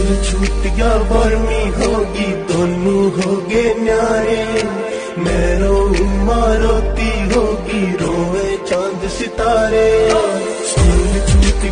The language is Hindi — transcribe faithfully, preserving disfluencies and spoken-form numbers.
छूट गया बर्मी होगी दोनों होगे न्यारे। मैं रोऊं माँ रोती होगी रोए चांद सितारे।